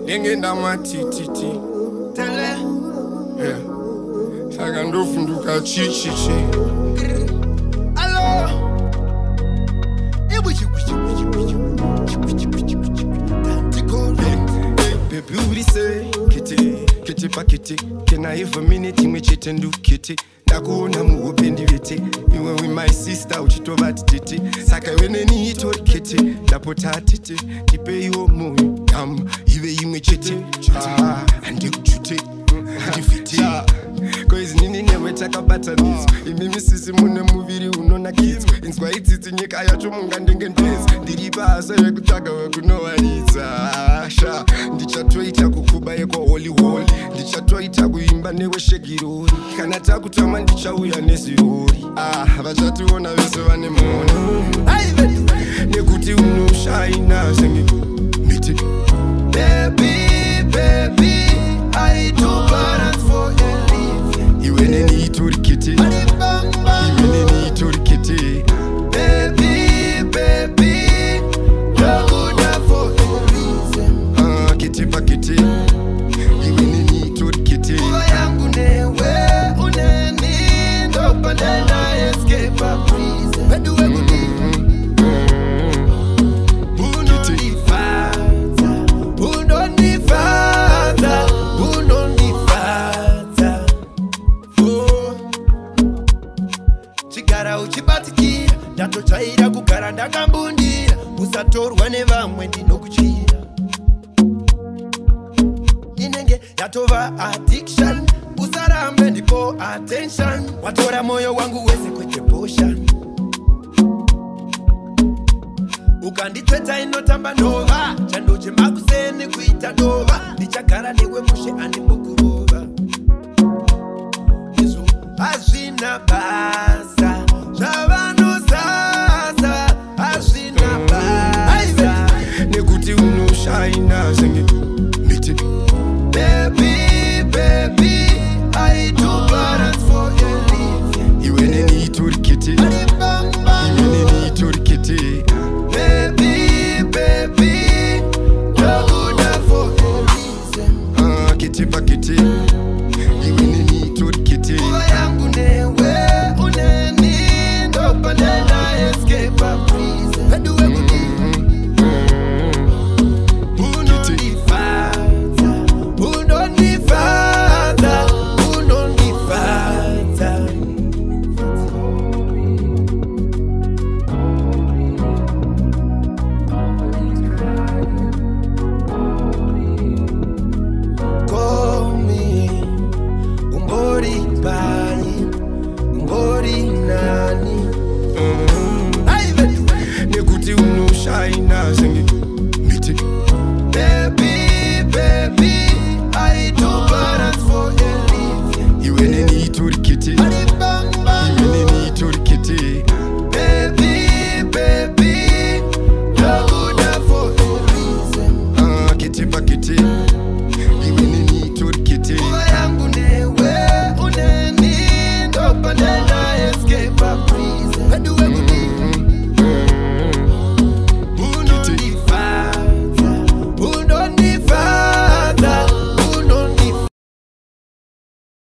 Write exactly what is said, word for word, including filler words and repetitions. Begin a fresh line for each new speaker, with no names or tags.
Ngenda matititi tele yeah saka ndofunduka chichichi allo ebuchi buchi buchi buchi buchi buchi buchi tantiko baby we say Kete Kete pakete can I have a minute imechete ndu Kete ndakuona muopendi vete iwe with my sister uchitova tete saka wene ni itori Kete ndapota tete tipe iwo moyo kama iwe imechete ah andi uchute andi fiti cause nini newe takabata nizo imimi sisi mune muviri unona kids inzwa itsitsi nyika yacho munga ndenge ndezi ndiri basa yekutsvaga wekunowaridza sha ndichatoita kukuba yekwa holy holy ndichatoita kuimba newe shegirori kana takutama ndichauya nezirori ah vachationa vese vane mono nekuti unoshaina senge miti baby baby I do balance for a living you when any itori Kete you when any itori Kete baby baby you're good for a reason ah Kete pakete you when any itori Kete uyangu newe uneni ndo pandena escape a prison where do we go ndatotsvaira kugara ndakambundira usatorwa nevamwe ndinokuchira inenge yatova addiction usarambe ndipo attention watora moyo wangu wese kwete potion ukanditsveta inotamba ndova chandochemba kuseni kuita dova ndichagara newe mushe andimbokurova izvo hazvina basa zvavanozaza hazvina basa nekuti unoshaina senge miti baby baby I do balance for a living iwe neni itori Kete iwe neni itori Kete baby baby you're good for a reason ah Kete pakete iwe neni itori Kete uyangu newe uneni ndo pandena escape a prison where do we go nekuti unoshaina senge